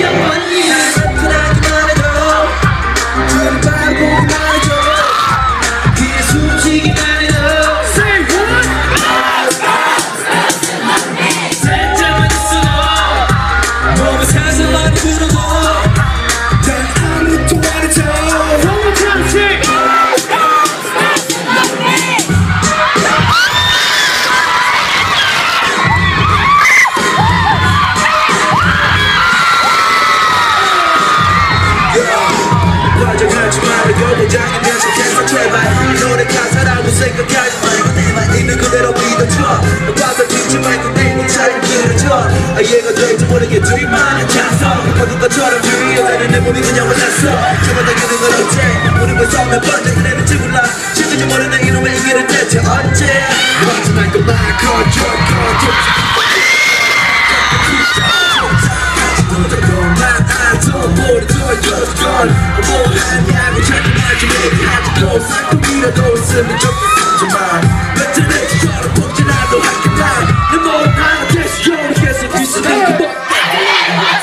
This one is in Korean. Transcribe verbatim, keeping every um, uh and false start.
장이 변속해서 제발 이 노래 가사라고 생각하지 말고 내만 있는 그대로 믿어줘. 봐서 듣지 말고 내게 잘 들어줘. 아 얘가 될지 모르게 둘만의 찬성 모든 것처럼 주위 여자는 내 몸이 그냥 올랐어. 저마다 그는 건 어째 우리 벌써 몇 번째 그래는지 몰라. 지금지 모르는 이놈의 인기를 대체 언제 마지막 것만 커져 커져 뭘 하냐고 찾지 말지 얘기하지고 쌍둥이라도 있으면 좋겠지만 벤틀레이터처럼 복지라도 하겠다. 내 몸 하나 대신 계속 뒤쓰는 그